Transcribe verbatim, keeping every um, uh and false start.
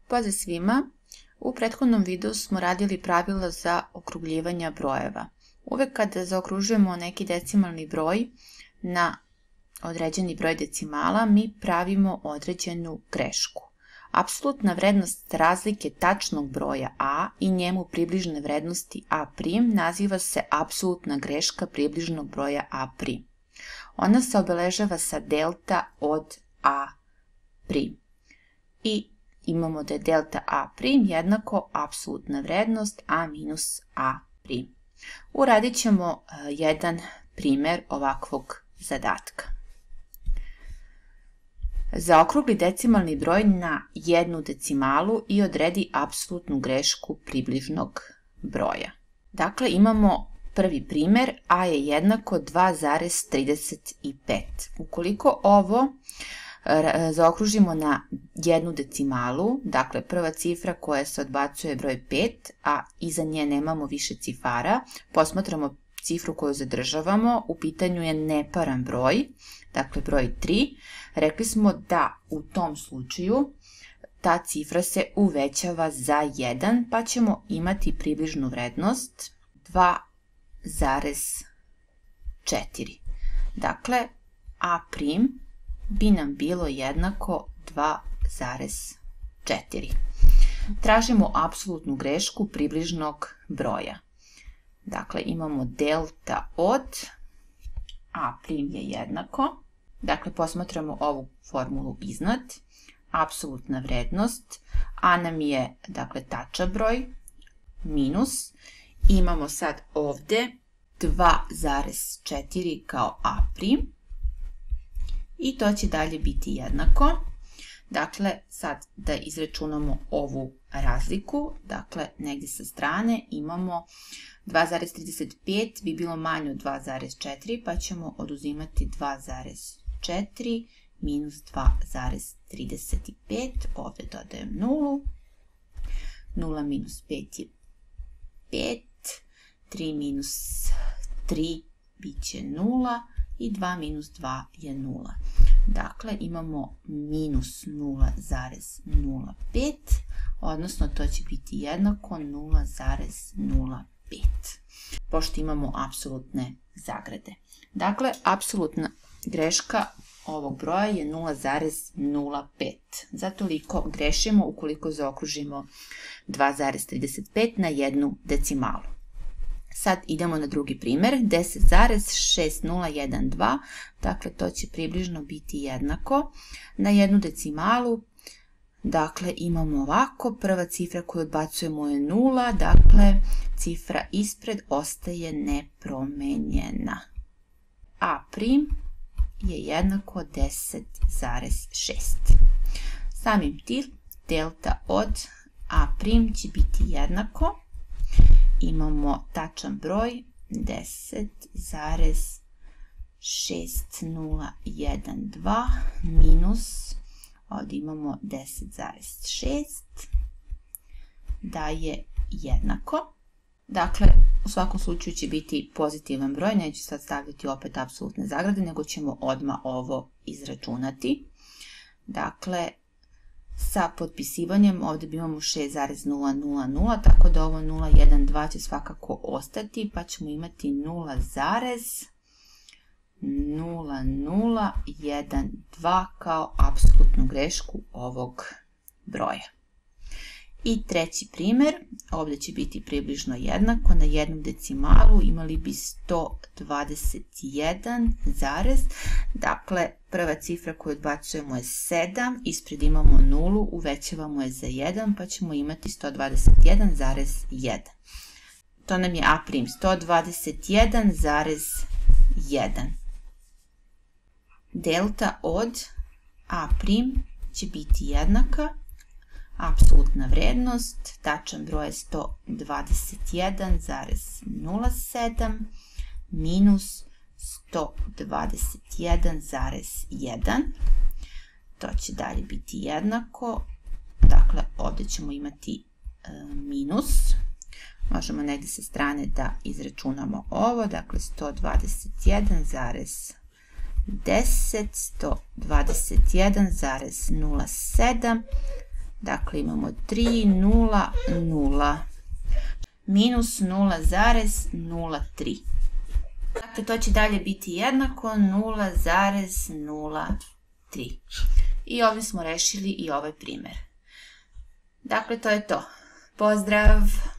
Pozdrav svima! U prethodnom videu smo radili pravila za okrugljivanje brojeva. Uvek kada zaokružujemo neki decimalni broj na određeni broj decimala, mi pravimo određenu grešku. Apsolutna vrednost razlike tačnog broja a i njemu približne vrednosti a' naziva se apsolutna greška približnog broja a'. Ona se obeležava sa delta od a'. I imamo da je delta a' jednako apsolutna vrednost a minus a'. Uradit ćemo jedan primer ovakvog zadatka. Zaokrugli decimalni broj na jednu decimalu i odredi apsolutnu grešku približnog broja. Dakle, imamo prvi primer, a je jednako dva zarez trideset pet. Ukoliko ovo zaokružimo na jednu decimalu, dakle prva cifra koja se odbacuje je broj pet, a iza nje nemamo više cifara, posmatramo cifru koju zadržavamo, u pitanju je neparan broj, dakle broj tri, rekli smo da u tom slučaju ta cifra se uvećava za jedan, pa ćemo imati približnu vrednost dva zarez četiri. Dakle, a' bi nam bilo jednako dva zarez četiri. Tražimo apsolutnu grešku približnog broja. Dakle, imamo delta od a' je jednako, dakle posmatramo ovu formulu iznad, apsolutna vrednost, a nam je dakle tačan broj, minus, imamo sad ovde dva zarez četiri kao a', i to će dalje biti jednako. Dakle, sad da izračunamo ovu razliku, dakle, negdje sa strane imamo dva zarez trideset pet bi bilo manje od dva zarez četiri, pa ćemo oduzimati dva zarez četiri minus dva zarez trideset pet, ovdje dodajem nulu, nula minus pet je pet, tri minus tri bit će nula i dva minus dva je nula. Dakle, imamo minus nula zarez nula pet, odnosno to će biti jednako nula zarez nula pet, pošto imamo apsolutne zagrade. Dakle, apsolutna greška ovog broja je nula zarez nula pet. Zatoliko grešimo ukoliko zaokružimo dva zarez trideset pet na jednu decimalu. Sad idemo na drugi primer, deset zarez šest nula jedan dva, dakle to će približno biti jednako na jednu decimalu. Dakle, imamo ovako, prva cifra koju odbacujemo je nula, dakle cifra ispred ostaje nepromenjena. a' je jednako deset zarez šest. Samim tim delta od a' će biti jednako, imamo tačan broj deset zarez šest nula jedan dva minus, ovdje imamo deset zarez šest, daje jednako. Dakle, u svakom slučaju će biti pozitivan broj, neću sad stavljati opet apsolutne zagrade, nego ćemo odmah ovo izračunati. Dakle, sa potpisivanjem ovdje bi imamo šest zarez nula nula nula, tako da ovo nula jedan dva će svakako ostati, pa ćemo imati nula zarez nula nula jedan dva kao apsolutnu grešku ovog broja. I treći primer, ovdje će biti približno jednako, na jednom decimalu imali bi sto dvadeset jedan zarez, dakle prva cifra koju odbacujemo je sedam, ispred imamo nulu, uvećavamo je za jedan, pa ćemo imati sto dvadeset jedan zarez jedan. To nam je a', sto dvadeset jedan zarez jedan. Delta od a' će biti jednaka, apsolutna vrednost, tačan broj je sto dvadeset jedan zarez nula sedam minus sto dvadeset jedan zarez jedan. To će dalje biti jednako, dakle ovdje ćemo imati e, minus, možemo negdje sa strane da izračunamo ovo, dakle sto dvadeset jedan zarez deset, sto dvadeset jedan zarez nula sedam Dakle, imamo tri, nula, nula. Minus nula zarez nula tri. Dakle, to će dalje biti jednako nula zarez nula tri. I ovdje smo rešili i ovaj primer. Dakle, to je to. Pozdrav!